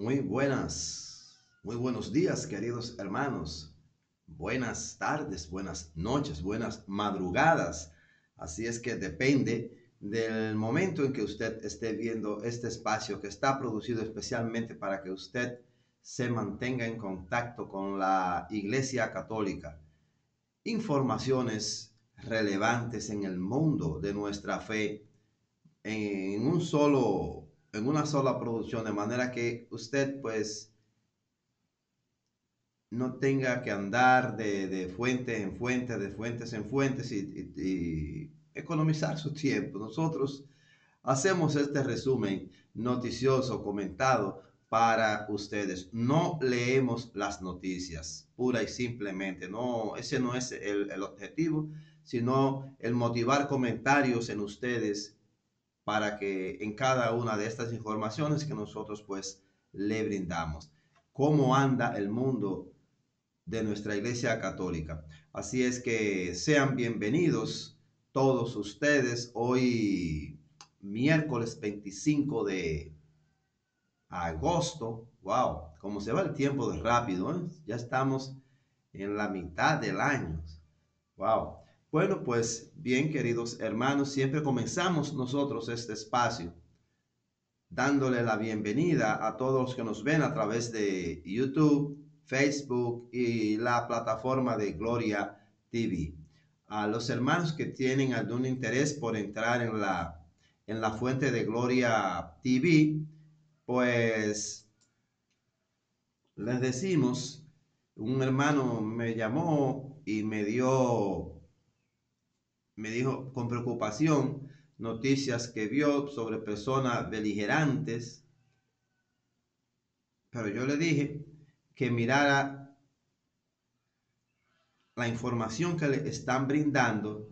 Muy buenos días, queridos hermanos. Buenas tardes, buenas noches, buenas madrugadas. Así es que depende del momento en que usted esté viendo este espacio que está producido especialmente para que usted se mantenga en contacto con la Iglesia Católica. Informaciones relevantes en el mundo de nuestra fe en una sola producción, de manera que usted pues no tenga que andar de fuente en fuente, de fuentes en fuentes y economizar su tiempo. Nosotros hacemos este resumen noticioso comentado para ustedes. No leemos las noticias, pura y simplemente. No, ese no es el objetivo, sino el motivar comentarios en ustedes para que en cada una de estas informaciones que nosotros pues le brindamos, cómo anda el mundo de nuestra Iglesia Católica. Así es que sean bienvenidos todos ustedes hoy miércoles 25 de agosto. Wow, como se va el tiempo de rápido, ¿eh? Ya estamos en la mitad del año. Wow. Bueno, pues bien, queridos hermanos, siempre comenzamos nosotros este espacio dándole la bienvenida a todos los que nos ven a través de YouTube, Facebook y la plataforma de Gloria TV. A los hermanos que tienen algún interés por entrar en la fuente de Gloria TV, pues les decimos, un hermano me llamó y me dijo con preocupación noticias que vio sobre personas beligerantes, pero yo le dije que mirara la información que le están brindando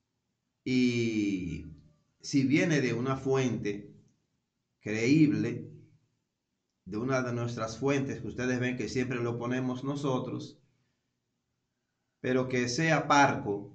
y si viene de una fuente creíble, de una de nuestras fuentes que ustedes ven que siempre lo ponemos nosotros, pero que sea parco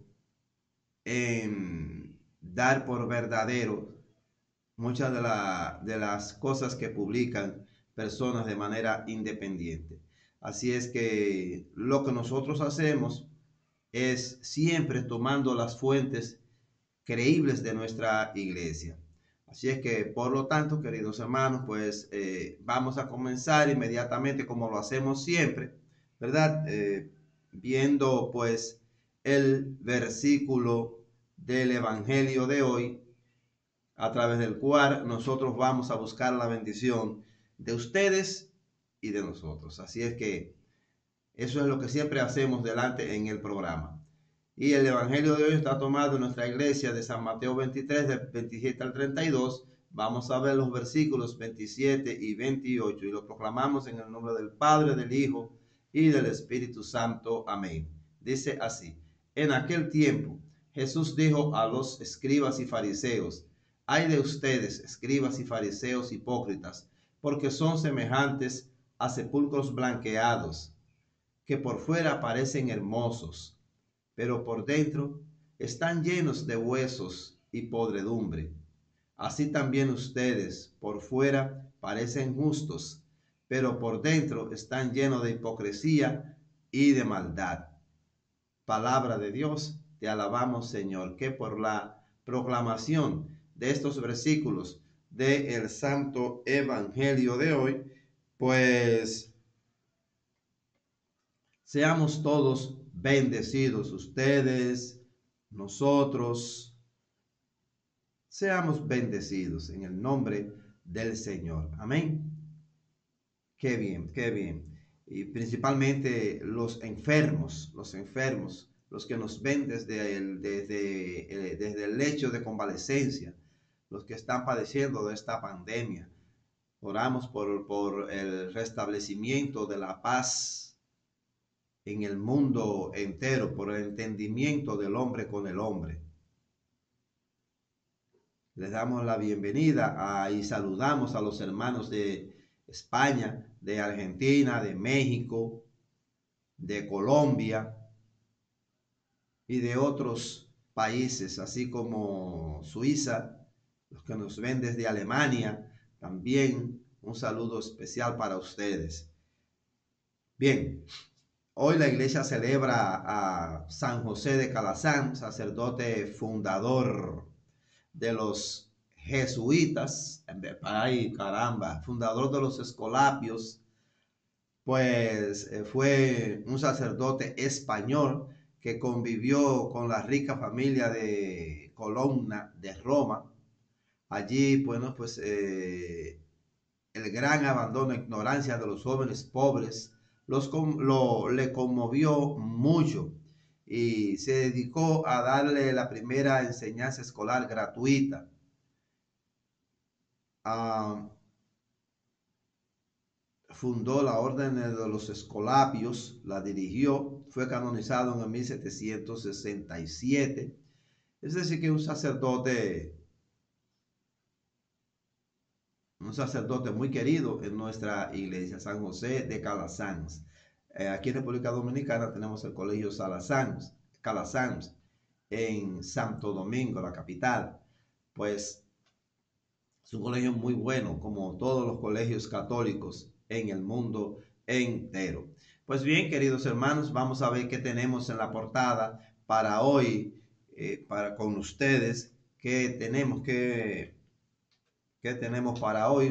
en dar por verdadero muchas de las cosas que publican personas de manera independiente. Así es que lo que nosotros hacemos es siempre tomando las fuentes creíbles de nuestra iglesia. Así es que, por lo tanto, queridos hermanos, pues vamos a comenzar inmediatamente como lo hacemos siempre, ¿verdad? Viendo pues el versículo del Evangelio de hoy, a través del cual nosotros vamos a buscar la bendición de ustedes y de nosotros. Así es que eso es lo que siempre hacemos delante en el programa. Y el Evangelio de hoy está tomado en nuestra iglesia de San Mateo 23, del 27 al 32. Vamos a ver los versículos 27 y 28 y lo proclamamos en el nombre del Padre, del Hijo y del Espíritu Santo. Amén. Dice así: en aquel tiempo Jesús dijo a los escribas y fariseos: ay de ustedes, escribas y fariseos hipócritas, porque son semejantes a sepulcros blanqueados, que por fuera parecen hermosos, pero por dentro están llenos de huesos y podredumbre. Así también ustedes por fuera parecen justos, pero por dentro están llenos de hipocresía y de maldad. Palabra de Dios, te alabamos, Señor, que por la proclamación de estos versículos del Santo Evangelio de hoy, pues seamos todos bendecidos, ustedes, nosotros, seamos bendecidos en el nombre del Señor. Amén. Qué bien, qué bien. Y principalmente los enfermos, los que nos ven desde el lecho de convalecencia, los que están padeciendo de esta pandemia. Oramos por el restablecimiento de la paz en el mundo entero, por el entendimiento del hombre con el hombre. Les damos la bienvenida y saludamos a los hermanos de España, de Argentina, de México, de Colombia y de otros países, así como Suiza, los que nos ven desde Alemania, también un saludo especial para ustedes. Bien, hoy la iglesia celebra a San José de Calasanz, sacerdote fundador de los jesuitas. Ay, caramba, fundador de los escolapios. Pues fue un sacerdote español que convivió con la rica familia de Colonna de Roma. Allí, bueno, pues el gran abandono e ignorancia de los jóvenes pobres le conmovió mucho y se dedicó a darle la primera enseñanza escolar gratuita. Uh, Fundó la Orden de los Escolapios, la dirigió, fue canonizado en el 1767. Es decir, que un sacerdote muy querido en nuestra iglesia, San José de Calasanz. Aquí en República Dominicana tenemos el Colegio Calasanz en Santo Domingo, la capital. Pues es un colegio muy bueno, como todos los colegios católicos en el mundo entero. Pues bien, queridos hermanos, vamos a ver qué tenemos en la portada para hoy, para con ustedes, qué tenemos para hoy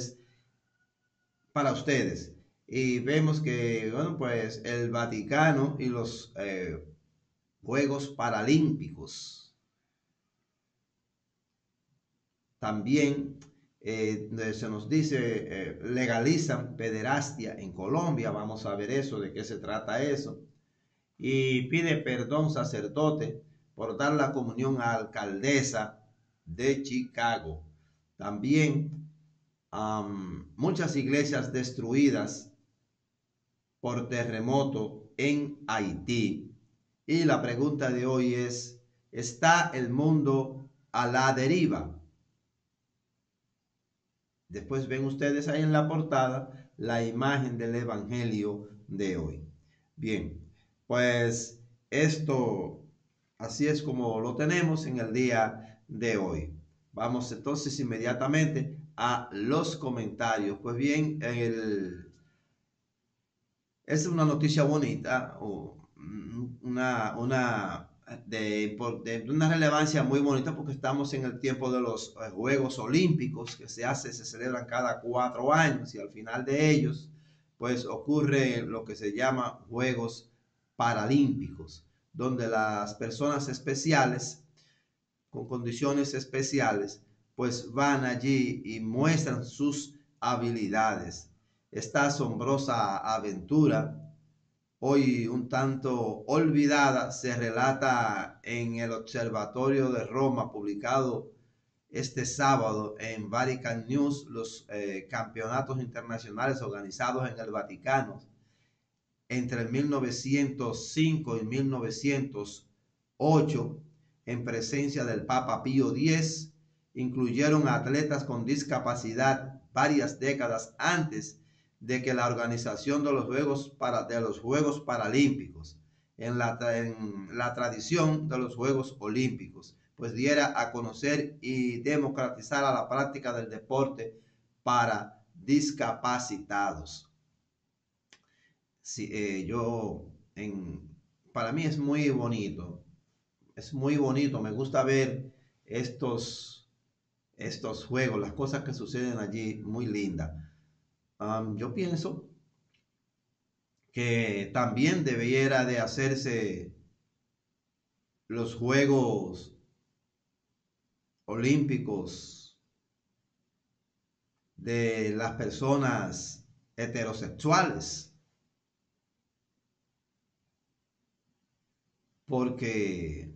para ustedes. Y vemos que, bueno, pues el Vaticano y los Juegos Paralímpicos. También se nos dice, legalizan pederastia en Colombia. Vamos a ver eso, de qué se trata eso. Y pide perdón sacerdote por dar la comunión a alcaldesa de Chicago. También muchas iglesias destruidas por terremoto en Haití. Y la pregunta de hoy es, ¿está el mundo a la deriva? Después ven ustedes ahí en la portada la imagen del evangelio de hoy. Bien, pues esto así es como lo tenemos en el día de hoy. Vamos entonces inmediatamente a los comentarios. Pues bien, es una noticia bonita, de una relevancia muy bonita, porque estamos en el tiempo de los Juegos Olímpicos que se celebran cada 4 años, y al final de ellos pues ocurre lo que se llama Juegos Paralímpicos, donde las personas especiales con condiciones especiales pues van allí y muestran sus habilidades. Esta asombrosa aventura, hoy un tanto olvidada, se relata en el Observatorio de Roma, publicado este sábado en Vatican News, los campeonatos internacionales organizados en el Vaticano entre el 1905 y 1908, en presencia del Papa Pío X, incluyeron a atletas con discapacidad varias décadas antes de que la organización de los Juegos Paralímpicos, en la tradición de los Juegos Olímpicos, pues diera a conocer y democratizara la práctica del deporte para discapacitados. Sí, para mí es muy bonito, me gusta ver estos juegos, las cosas que suceden allí, muy lindas. Yo pienso que también debiera de hacerse los Juegos Olímpicos de las personas heterosexuales, porque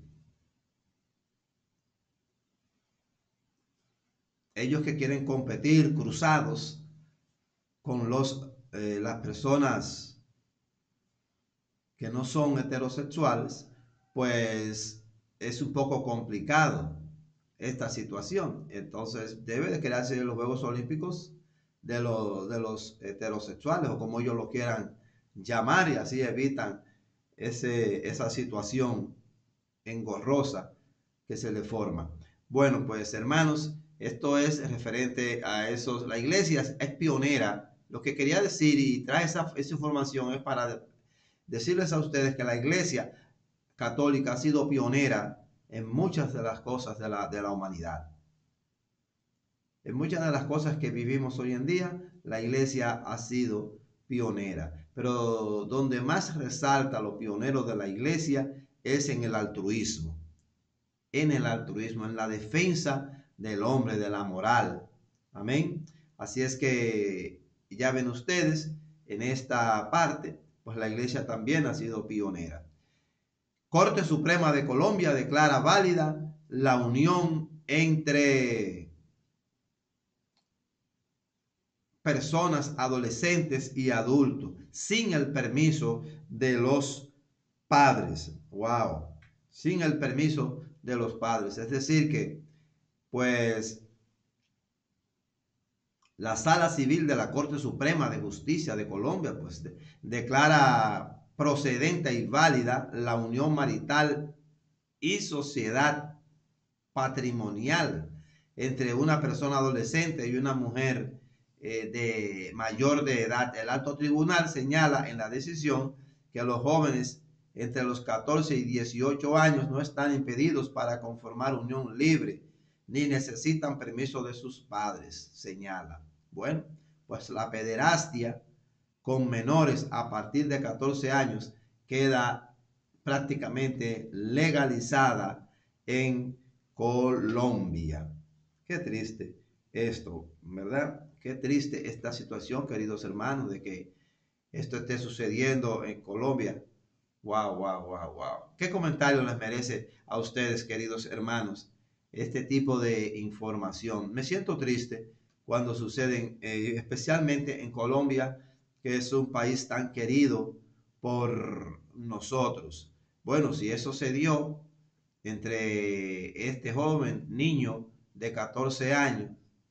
ellos que quieren competir cruzados con las personas que no son heterosexuales, pues es un poco complicado esta situación. Entonces debe de crearse los Juegos Olímpicos de los heterosexuales, o como ellos lo quieran llamar, y así evitan esa situación engorrosa que se le forma. Bueno, pues hermanos, Esto es referente a eso. La iglesia es pionera. Lo que quería decir y trae esa información es para decirles a ustedes que la iglesia católica ha sido pionera en muchas de las cosas de la humanidad. En muchas de las cosas que vivimos hoy en día, la iglesia ha sido pionera. Pero donde más resalta lo pionero de la iglesia es en el altruismo. En el altruismo, en la defensa del hombre, de la moral. Amén. Así es que ya ven ustedes, en esta parte, pues la iglesia también ha sido pionera. Corte Suprema de Colombia declara válida la unión entre personas, adolescentes y adultos, sin el permiso de los padres. Wow. Sin el permiso de los padres. Es decir que, pues, la Sala Civil de la Corte Suprema de Justicia de Colombia, pues, declara procedente y válida la unión marital y sociedad patrimonial entre una persona adolescente y una mujer de mayor de edad. El alto tribunal señala en la decisión que los jóvenes entre los 14 y 18 años no están impedidos para conformar unión libre ni necesitan permiso de sus padres, señala. Bueno, pues la pederastia con menores a partir de 14 años queda prácticamente legalizada en Colombia. Qué triste esto, ¿verdad? Qué triste esta situación, queridos hermanos, de que esto esté sucediendo en Colombia. Wow, wow, wow, wow. ¿Qué comentario les merece a ustedes, queridos hermanos, este tipo de información? Me siento triste cuando suceden, especialmente en Colombia, que es un país tan querido por nosotros. Bueno, si eso se dio entre este joven niño de 14 años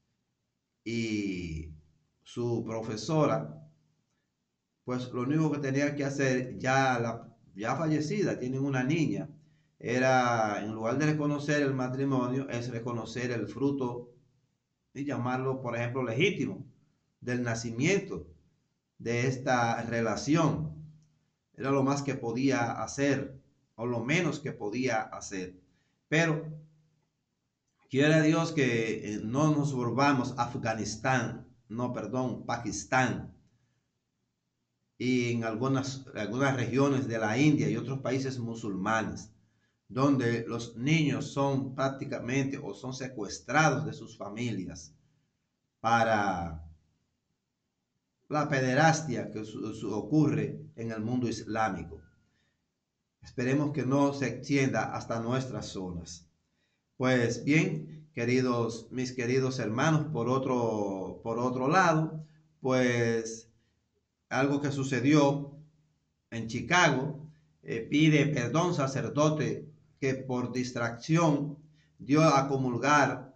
y su profesora, pues lo único que tenía que hacer, ya fallecida, tienen una niña, era, en lugar de reconocer el matrimonio, es reconocer el fruto y llamarlo, por ejemplo, legítimo del nacimiento de esta relación. Era lo más que podía hacer, o lo menos que podía hacer. Pero quiere Dios que no nos volvamos Afganistán, no, perdón, Pakistán, y en algunas regiones de la India y otros países musulmanes, donde los niños son prácticamente o son secuestrados de sus familias para la pederastia que ocurre en el mundo islámico. Esperemos que no se extienda hasta nuestras zonas. Pues bien, mis queridos hermanos, por otro lado, pues algo que sucedió en Chicago, pide perdón sacerdote que por distracción dio a comulgar,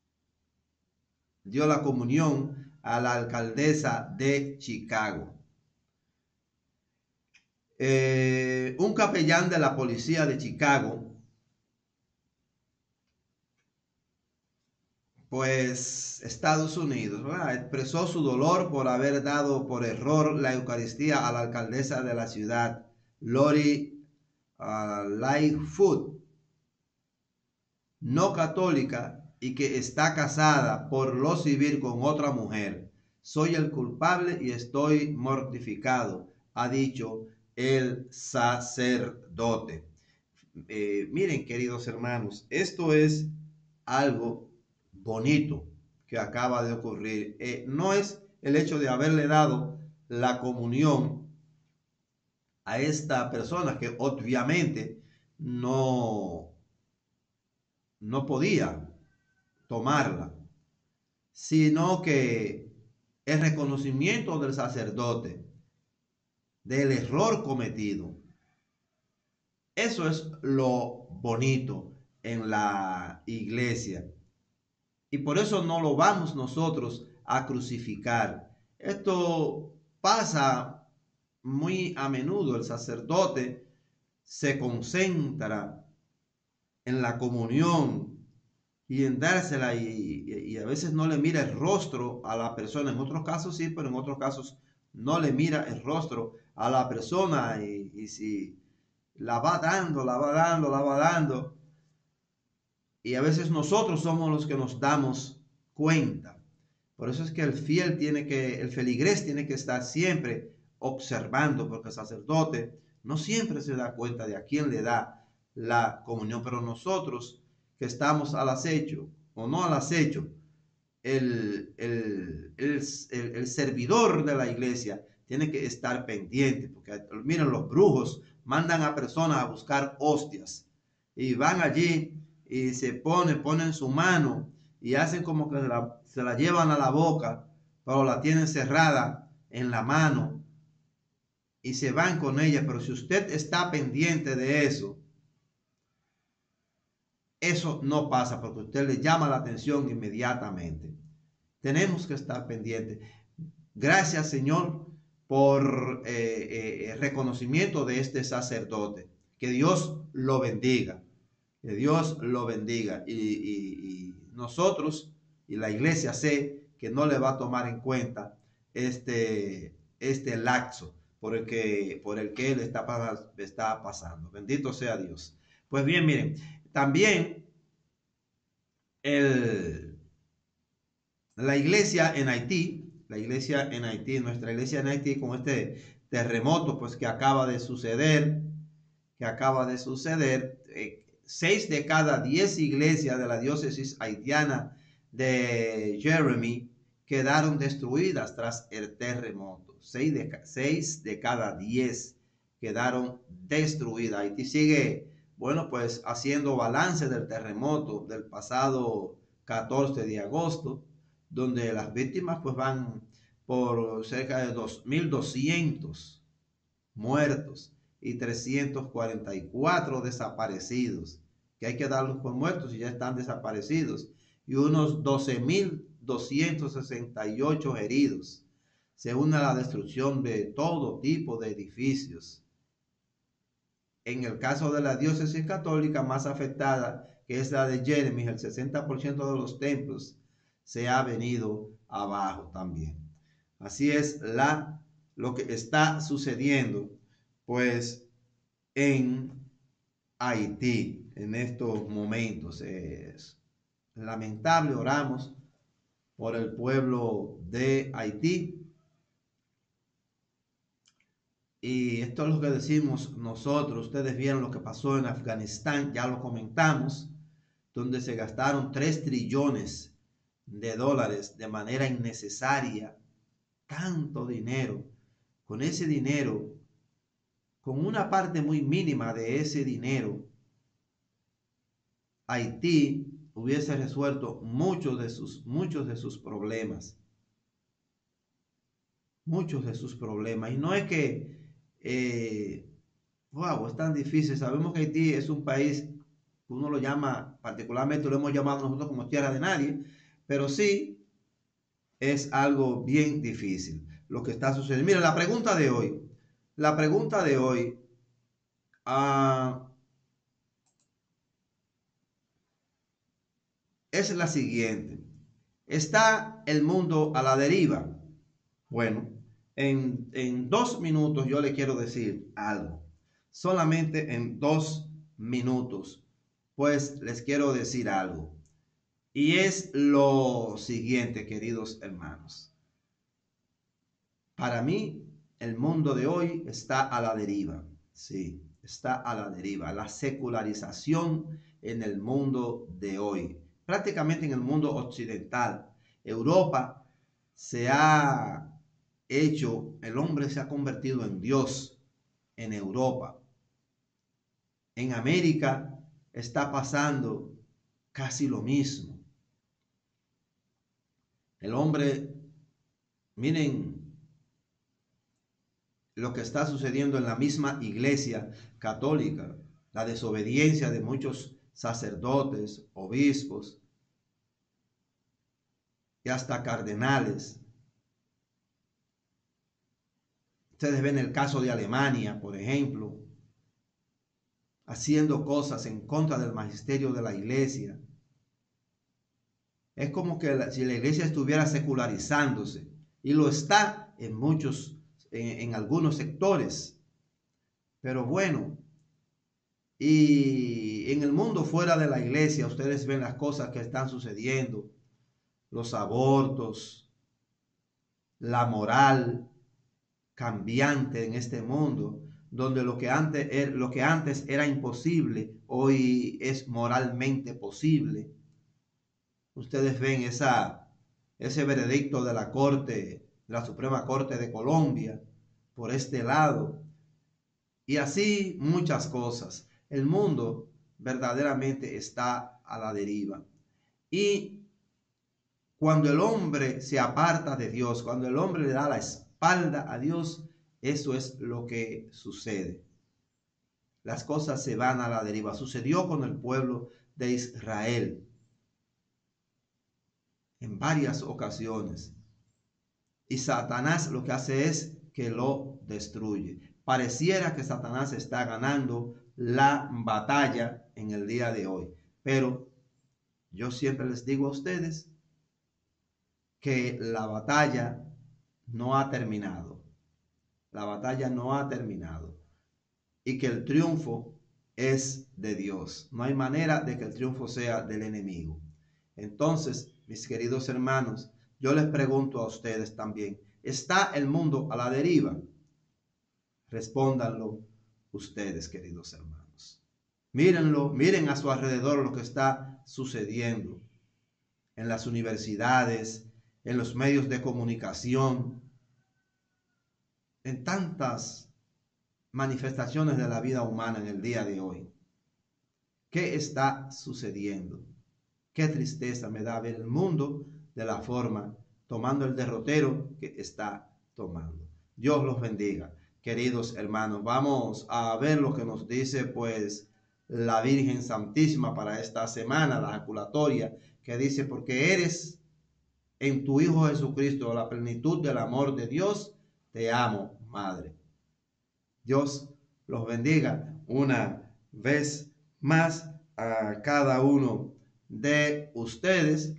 dio la comunión a la alcaldesa de Chicago. Un capellán de la policía de Chicago, pues Estados Unidos, ¿verdad?, expresó su dolor por haber dado por error la Eucaristía a la alcaldesa de la ciudad, Lori Lightfoot, no católica y que está casada por lo civil con otra mujer. Soy el culpable y estoy mortificado, ha dicho el sacerdote. Miren, queridos hermanos, esto es algo bonito que acaba de ocurrir. No es el hecho de haberle dado la comunión a esta persona que obviamente no podía tomarla, sino que el reconocimiento del sacerdote del error cometido. Eso es lo bonito en la iglesia. Y por eso no lo vamos nosotros a crucificar. Esto pasa muy a menudo. El sacerdote se concentra en la comunión y en dársela y a veces no le mira el rostro a la persona. En otros casos sí, pero en otros casos no le mira el rostro a la persona y si la va dando, la va dando, la va dando. Y a veces nosotros somos los que nos damos cuenta. Por eso es que el feligrés tiene que estar siempre observando, porque el sacerdote no siempre se da cuenta de a quién le da la comunión, pero nosotros que estamos al acecho o no al acecho, el servidor de la iglesia tiene que estar pendiente, porque miren, los brujos mandan a personas a buscar hostias y van allí y ponen su mano y hacen como que se la llevan a la boca, pero la tienen cerrada en la mano y se van con ella. Pero si usted está pendiente de eso no pasa porque usted le llama la atención inmediatamente. Tenemos que estar pendientes. Gracias, Señor, por el reconocimiento de este sacerdote. Que Dios lo bendiga. Que Dios lo bendiga. Y nosotros y la iglesia sé que no le va a tomar en cuenta este laxo por el que él está pasando. Bendito sea Dios. Pues bien, miren, también el, la iglesia en Haití, nuestra iglesia en Haití, con este terremoto, pues que acaba de suceder, 6 de cada 10 iglesias de la diócesis haitiana de Jeremy quedaron destruidas tras el terremoto. 6 de cada 10 quedaron destruidas. Haití sigue, bueno, pues haciendo balance del terremoto del pasado 14 de agosto, donde las víctimas pues van por cerca de 2.200 muertos y 344 desaparecidos, que hay que darlos por muertos y ya están desaparecidos, y unos 12.268 heridos. Se une a la destrucción de todo tipo de edificios. En el caso de la diócesis católica más afectada, que es la de Jeremy, el 60% de los templos se ha venido abajo también. Así es lo que está sucediendo, pues, en Haití en estos momentos. Es lamentable, oramos por el pueblo de Haití. Y esto es lo que decimos nosotros. Ustedes vieron lo que pasó en Afganistán, ya lo comentamos, donde se gastaron 3 trillones de dólares de manera innecesaria, tanto dinero. Con ese dinero, con una parte muy mínima de ese dinero, Haití hubiese resuelto muchos de sus problemas. Muchos de sus problemas. Y no es que, wow, es tan difícil. Sabemos que Haití es un país que uno lo llama, particularmente lo hemos llamado nosotros como tierra de nadie, pero sí es algo bien difícil lo que está sucediendo. Mira, la pregunta de hoy, uh, es la siguiente. ¿Está el mundo a la deriva? Bueno, en 2 minutos yo le quiero decir algo. Solamente en 2 minutos, pues les quiero decir algo. Y es lo siguiente, queridos hermanos. Para mí, el mundo de hoy está a la deriva. Sí, está a la deriva. La secularización en el mundo de hoy. Prácticamente en el mundo occidental. Europa se ha el hombre se ha convertido en Dios en Europa. En América está pasando casi lo mismo. El hombre, miren lo que está sucediendo en la misma iglesia católica, la desobediencia de muchos sacerdotes, obispos y hasta cardenales. Ustedes ven el caso de Alemania, por ejemplo, haciendo cosas en contra del magisterio de la iglesia. Es como que si la iglesia estuviera secularizándose, y lo está en muchos, en algunos sectores. Pero bueno, y en el mundo fuera de la iglesia, ustedes ven las cosas que están sucediendo, los abortos, la moral cambiante en este mundo, donde lo que antes era imposible, hoy es moralmente posible. Ustedes ven ese veredicto de la Corte, de la Suprema Corte de Colombia, por este lado, y así muchas cosas. El mundo verdaderamente está a la deriva. Y cuando el hombre se aparta de Dios, cuando el hombre le da la espalda a Dios, eso es lo que sucede. Las cosas se van a la deriva. Sucedió con el pueblo de Israel en varias ocasiones. Y Satanás lo que hace es que lo destruye. Pareciera que Satanás está ganando la batalla en el día de hoy. Pero yo siempre les digo a ustedes que la batalla no ha terminado. La batalla no ha terminado. Y que el triunfo es de Dios. No hay manera de que el triunfo sea del enemigo. Entonces, mis queridos hermanos, yo les pregunto a ustedes también, ¿está el mundo a la deriva? Respóndanlo ustedes, queridos hermanos. Mírenlo, miren a su alrededor lo que está sucediendo en las universidades, en los medios de comunicación, en tantas manifestaciones de la vida humana en el día de hoy. ¿Qué está sucediendo? Qué tristeza me da ver el mundo de la forma, tomando el derrotero que está tomando. Dios los bendiga, queridos hermanos. Vamos a ver lo que nos dice pues la Virgen Santísima para esta semana, la jaculatoria, que dice, porque eres en tu Hijo Jesucristo la plenitud del amor de Dios, te amo, Madre. Dios los bendiga una vez más a cada uno de ustedes.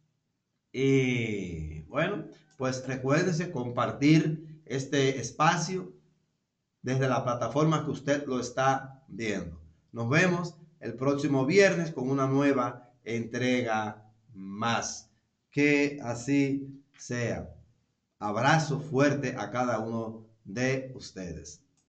Y bueno, pues recuérdense compartir este espacio desde la plataforma que usted lo está viendo. Nos vemos el próximo viernes con una nueva entrega más. Que así sea. Abrazo fuerte a cada uno de ustedes.